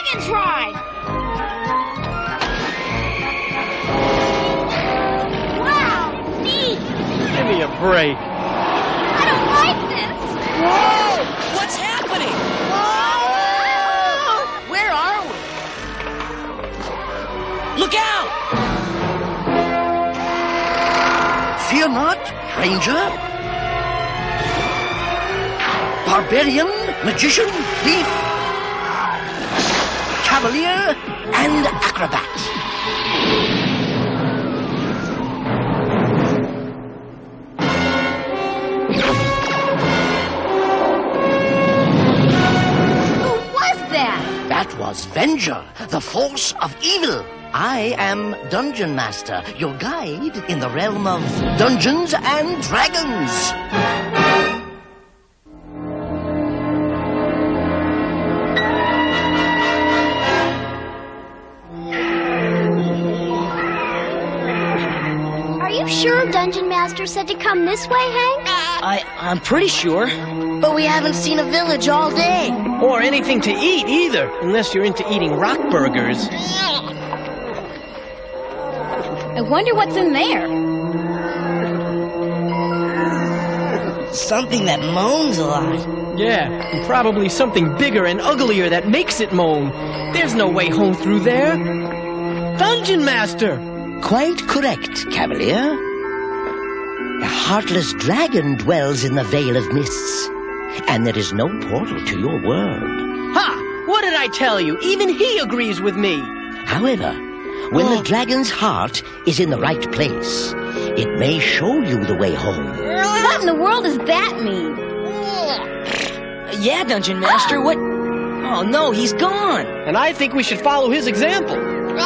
Dragon's Ride! Wow, neat! Give me a break. I don't like this! Whoa! What's happening? Whoa! Where are we? Look out! Fear not, Ranger. Barbarian, magician, thief, cavalier, and acrobat. Who was that? That was Venger, the force of evil. I am Dungeon Master, your guide in the realm of Dungeons and Dragons. Are you sure Dungeon Master said to come this way, Hank? I'm pretty sure. But we haven't seen a village all day. Or anything to eat either, unless you're into eating rock burgers. I wonder what's in there. Something that moans a lot. Yeah, and probably something bigger and uglier that makes it moan. There's no way home through there. Dungeon Master! Quite correct, Cavalier. A heartless dragon dwells in the Vale of Mists, and there is no portal to your world. Ha! What did I tell you? Even he agrees with me. However, when the dragon's heart is in the right place, it may show you the way home. What in the world does that mean? Yeah, Dungeon Master, what? Oh, no, he's gone. And I think we should follow his example.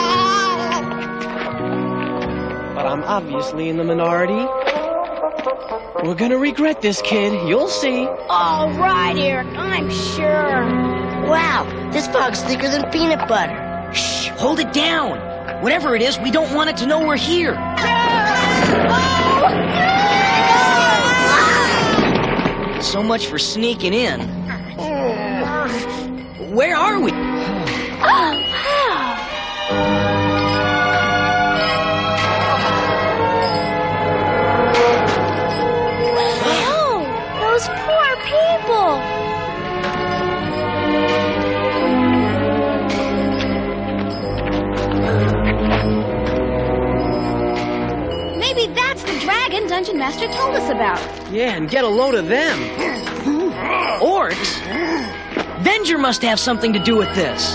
But I'm obviously in the minority. We're gonna regret this, kid. You'll see. All right, Eric, I'm sure. Wow, this fog's thicker than peanut butter. Shh, hold it down. Whatever it is, we don't want it to know we're here. So much for sneaking in. Where are we? Oh, those poor people. Maybe that's the dragon Dungeon Master told us about. Yeah, and get a load of them. Orcs? Venger must have something to do with this.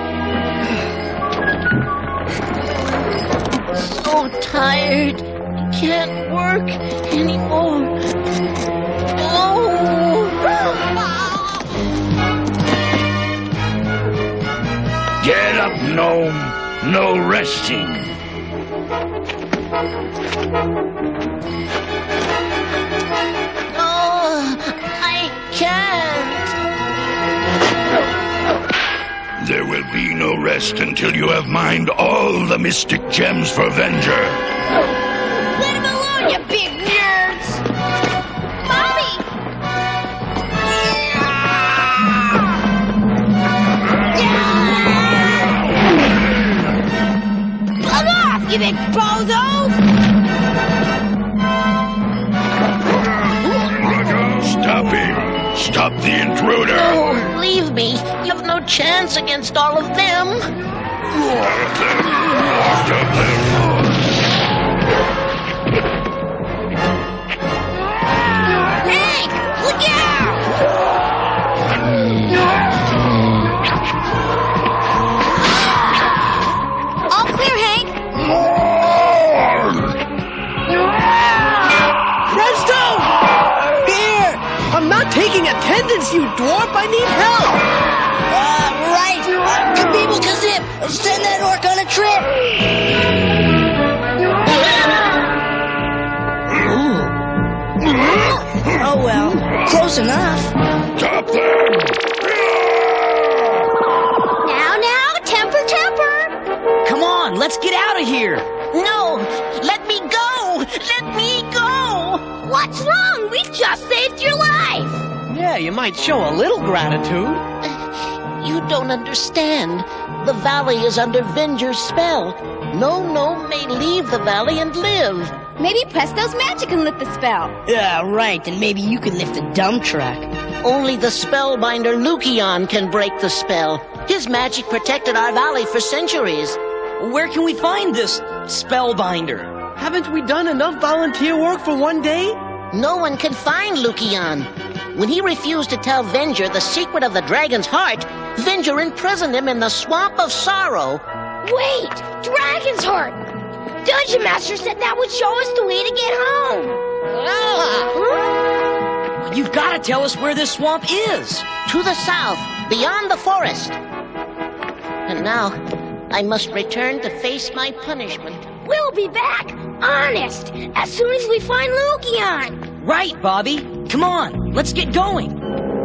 So tired. Can't work anymore. Oh! Get up, gnome. No resting. Oh, I can't. There will be no rest until you have mined all the mystic gems for Venger. Let him alone, you big nerds! Bobby! Bug off, you big bozos! Stop him. Stop the intruder. Oh, leave me. You have no chance against all of them. Stop them. Hank, look out! All clear, Hank. Redstone! Here! I'm not taking attendance, you dwarf! I need help! Right. Kabibble Kazip, send that orc on a trip. Oh, well, close enough. Stop them. Now, temper. Come on, let's get out of here. No, let me go. Let me go. What's wrong? We just saved your life. Yeah, you might show a little gratitude. You don't understand. The valley is under Venger's spell. No gnome may leave the valley and live. Maybe Presto's magic can lift the spell. Yeah, right. And maybe you can lift a dump truck. Only the spellbinder Lukion can break the spell. His magic protected our valley for centuries. Where can we find this spellbinder? Haven't we done enough volunteer work for one day? No one can find Lukion. When he refused to tell Venger the secret of the dragon's heart, Venger imprisoned him in the Swamp of Sorrow. Wait! Dragon's Heart! Dungeon Master said that would show us the way to get home! You've got to tell us where this swamp is. To the south, beyond the forest. And now, I must return to face my punishment. We'll be back! Honest! As soon as we find Lukion! Right, Bobby. Come on, let's get going.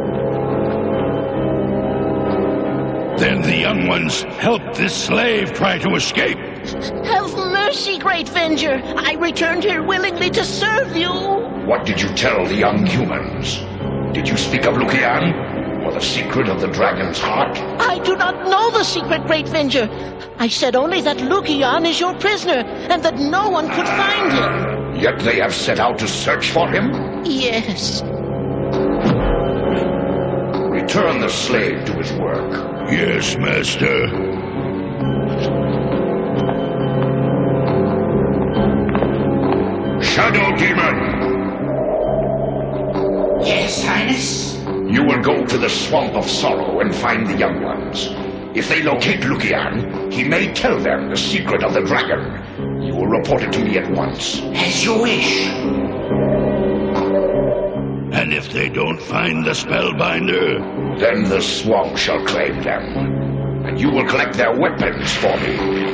Then the young ones helped this slave try to escape. Have mercy, great Venger. I returned here willingly to serve you. What did you tell the young humans? Did you speak of Lukian? Or the secret of the dragon's heart? I do not know the secret, great Venger. I said only that Lukian is your prisoner, and that no one could find him. Yet they have set out to search for him? Yes. Return the slave to his work. Yes, master. Shadow Demon! Yes, Highness? You will go to the Swamp of Sorrow and find the young ones. If they locate Lukian, he may tell them the secret of the dragon. You will report it to me at once. As you wish. And if they don't find the spellbinder? Then the swamp shall claim them. And you will collect their weapons for me.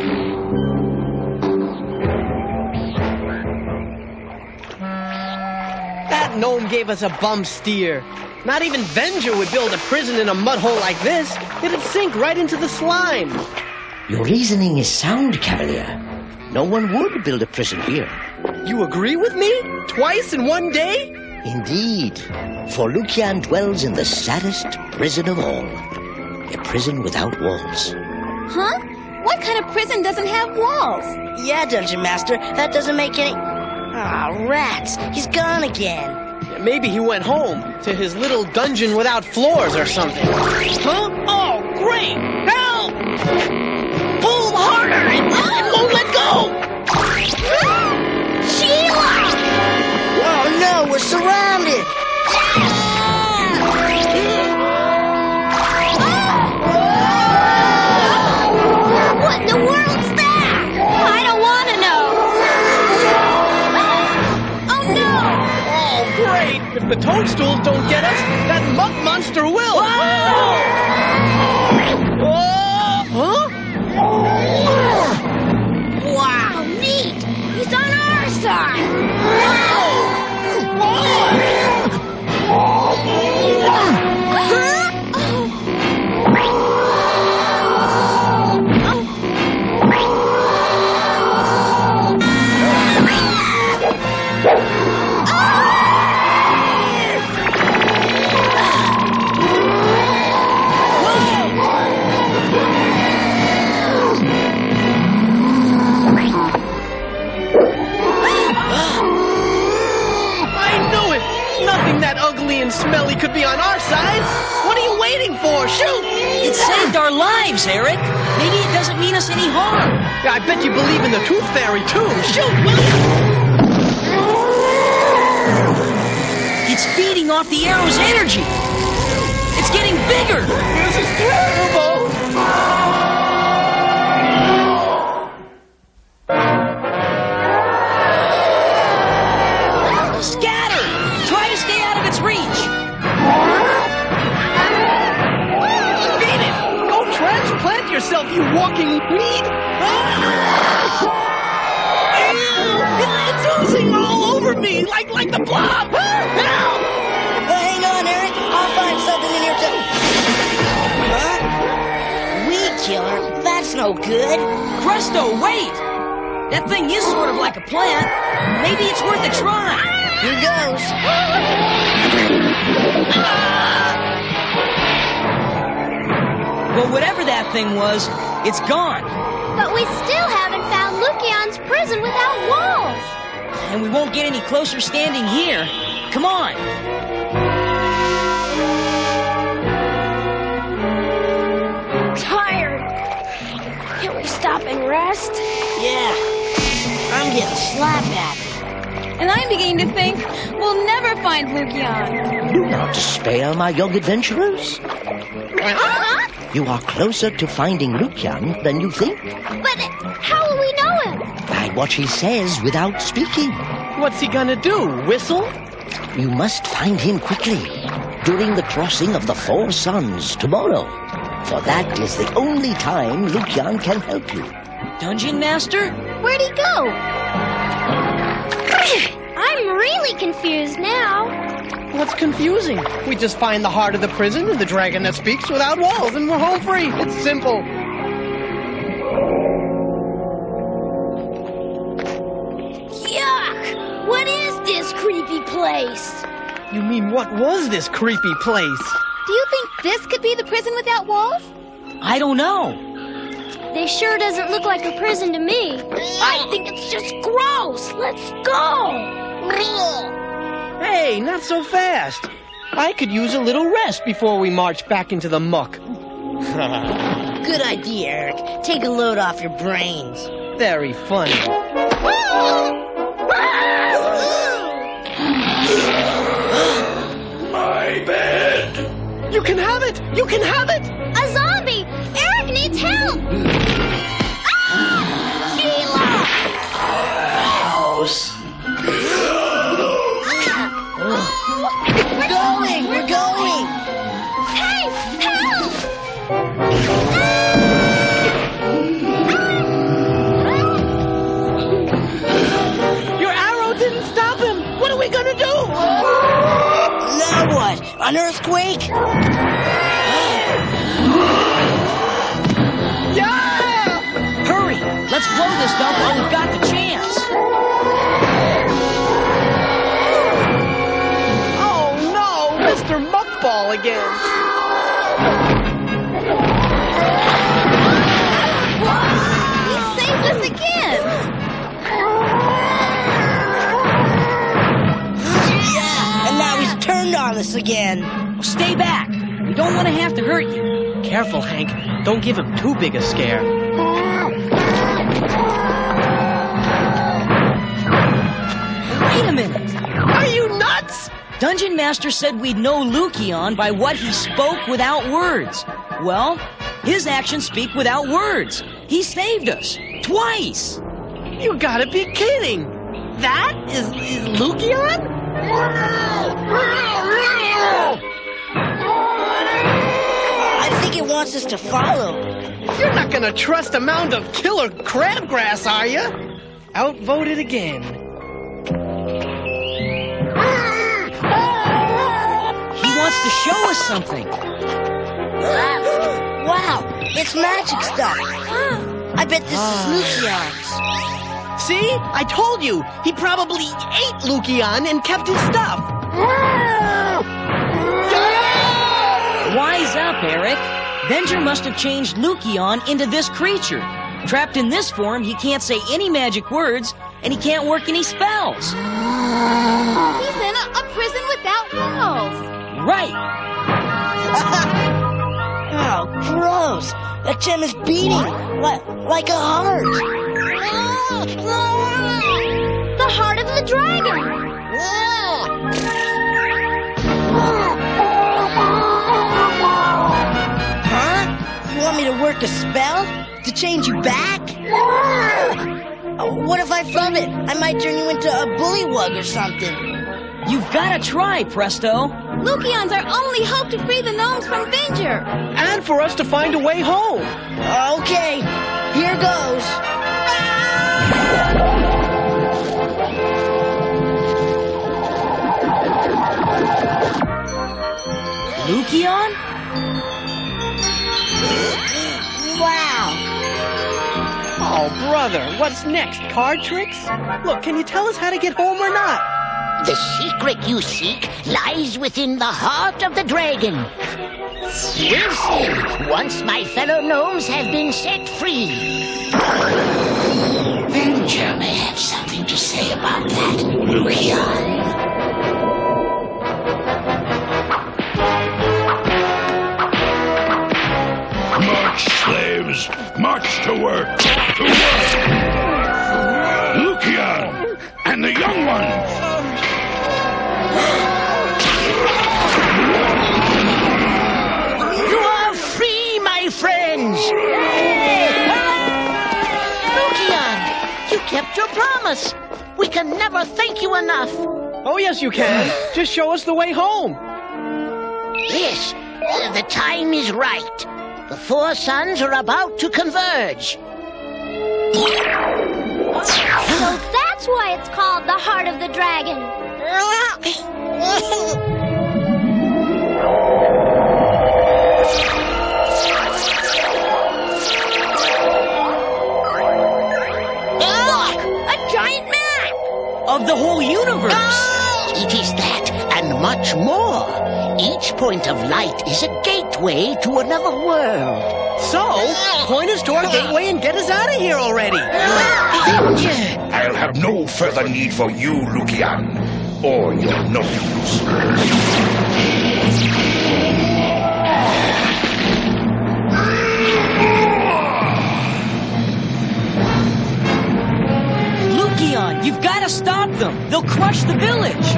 That gnome gave us a bum steer. Not even Venger would build a prison in a mud hole like this. It'd sink right into the slime. Your reasoning is sound, Cavalier. No one would build a prison here. You agree with me? Twice in one day? Indeed. For Lukian dwells in the saddest prison of all. A prison without walls. Huh? What kind of prison doesn't have walls? Yeah, Dungeon Master, that doesn't make any... Ah, rats. He's gone again. Maybe he went home to his little dungeon without floors or something. Huh? Oh, great! Help! Pull harder! It won't let go! Sheila! Oh no, we're surrounded! What in the world's that? I don't want to know. Oh no! Oh, great! If the toadstools don't get us, that mug monster will! Huh? Wow, neat! He's on our side! Nothing that ugly and smelly could be on our side. What are you waiting for? Shoot! It saved our lives, Eric. Maybe it doesn't mean us any harm. Yeah, I bet you believe in the Tooth Fairy, too. Shoot, will you? It's feeding off the arrow's energy. It's getting bigger. This is terrible. Scatter! Try to stay out of its reach. Beat it! Go transplant yourself, you walking weed! It's oozing all over me, like the blob! Help! Hang on, Eric. I'll find something in here to... Huh? Weed killer? That's no good. Presto, wait! That thing is sort of like a plant. Maybe it's worth a try. Here goes. Well, whatever that thing was, it's gone. But we still haven't found Lucian's prison without walls. And we won't get any closer standing here. Come on. Tired. Can we stop and rest? Yeah. I'm getting slap happy. And I'm beginning to think we'll never find Lucian. Do not despair, my young adventurers. Uh-huh. You are closer to finding Lucian than you think. But how will we know him? By what he says without speaking. What's he gonna do? Whistle? You must find him quickly, during the crossing of the Four Suns tomorrow. For that is the only time Lucian can help you. Dungeon Master? Where'd he go? I'm really confused now. What's confusing? We just find the heart of the prison and the dragon that speaks without walls, and we're home free. It's simple. Yuck! What is this creepy place? You mean, what was this creepy place? Do you think this could be the prison without walls? I don't know. This sure doesn't look like a prison to me. I think it's just gross. Let's go. Hey, not so fast. I could use a little rest before we march back into the muck. Good idea, Eric. Take a load off your brains. Very funny. My bed. You can have it! You can have it! A zombie! Eric needs help! Ah! Sheila! House. We're going! We're going! Hey! Help! Your arrow didn't stop him! What are we gonna do? Now what? An earthquake? Yeah! Hurry! Let's blow this dump while we've got the chance. Oh no! Mr. Muckball again! He saved us again. Yeah, and now he's turned on us again. Stay back. We don't want to have to hurt you. Careful, Hank. Don't give him too big a scare. Wait a minute. Are you nuts? Dungeon Master said we'd know Lucian by what he spoke without words. Well, his actions speak without words. He saved us. Twice. You gotta be kidding! That is Lucian? I think it wants us to follow. You're not gonna trust a mound of killer crabgrass, are you? Outvoted again. He wants to show us something. Wow, it's magic stuff. I bet this is Lucian's. See? I told you! He probably ate Lucian and kept his stuff! Wise up, Eric. Venger must have changed Lucian into this creature. Trapped in this form, he can't say any magic words, and he can't work any spells. He's in a prison without walls. Right. Oh, gross. That gem is beating like a heart. The heart of the dragon! Huh? You want me to work a spell? To change you back? What if I flub it? I might turn you into a bullywug or something. You've got to try, Presto. Lucian's our only hope to free the gnomes from Venger. And for us to find a way home! Okay, here goes. Lucian? Wow. Oh, brother, what's next? Card tricks? Look, can you tell us how to get home or not? The secret you seek lies within the heart of the dragon. We'll see once my fellow gnomes have been set free. Venger may have something to say about that, Lucian. March, slaves! March to work! To work! Lucian! And the young ones! You are free, my friends! Lucian, you kept your promise. We can never thank you enough. Oh, yes, you can. Just show us the way home. Yes, the time is right. The four suns are about to converge. So that's why it's called the Heart of the Dragon. Look! A giant map! Of the whole universe. It is that and much more. Each point of light is a gateway to another world. So, point us to our gateway and get us out of here already. Venger! I'll have no further need for you, Lucian, or your gnomes. Lucian, you've got to stop them. They'll crush the village.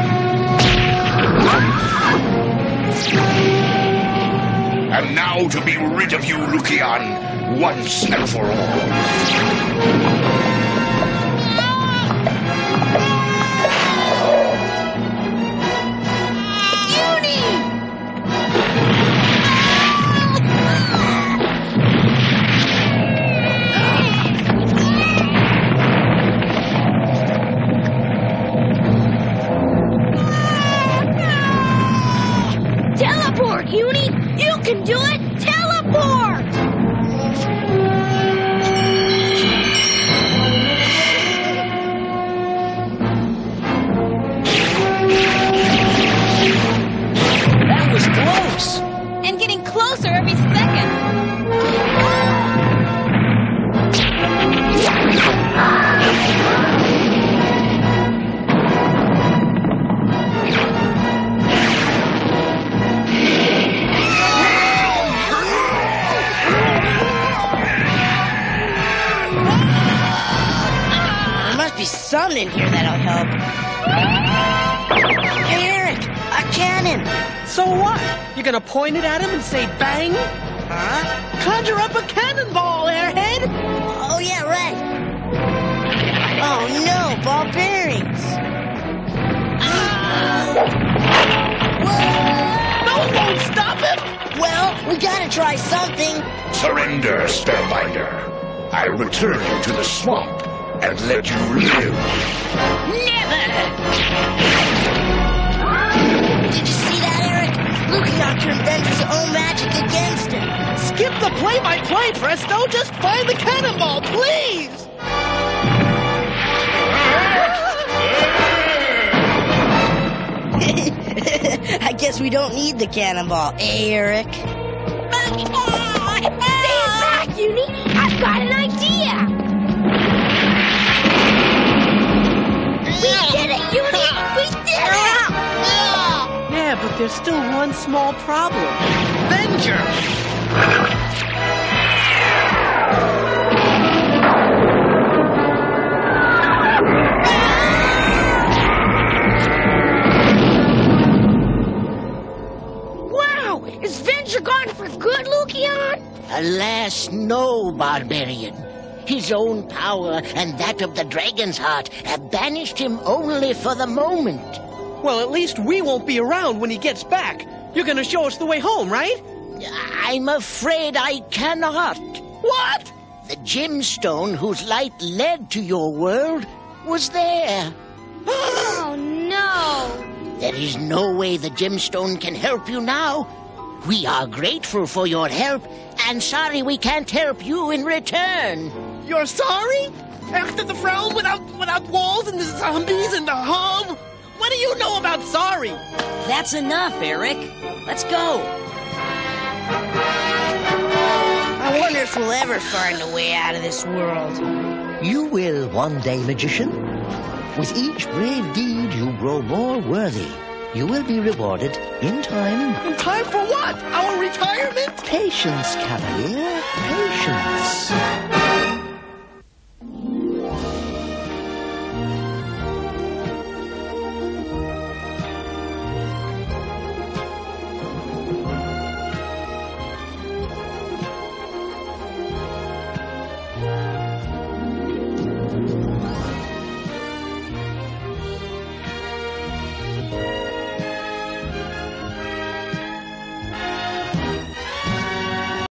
And now to be rid of you, Lucian, once and for all. Teleport, Uni! You can do it! Teleport! That was close. And getting closer every second. Be some in here that'll help. Hey, Eric, a cannon. So what? You gonna point it at him and say bang? Huh? Conjure up a cannonball, airhead! Oh, yeah, right. Oh, no, ball bearings. Those won't stop him! Well, we gotta try something. Surrender, Spellbinder. I'll return you to the swamp and let you live. Never! Did you see that, Eric? Lucian turned Venger's own magic against him. Skip the play-by-play, Presto! Just find the cannonball, please! I guess we don't need the cannonball, eh, Eric? Stay back, Uni! I've got an idea! We did it, Uni! We did it! Yeah, but there's still one small problem. Venger! Wow! Is Venger gone for good, Lucian? Alas, no, barbarian. His own power and that of the dragon's heart have banished him only for the moment. Well, at least we won't be around when he gets back. You're gonna show us the way home, right? I'm afraid I cannot. What? The gemstone whose light led to your world was there. Oh, no! There is no way the gemstone can help you now. We are grateful for your help and sorry we can't help you in return. You're sorry? After the realm without walls and the zombies and the hub? What do you know about sorry? That's enough, Eric. Let's go. I wonder if we'll ever find a way out of this world. You will one day, magician. With each brave deed, you grow more worthy. You will be rewarded in time. In time for what? Our retirement? Patience, Cavalier. Patience.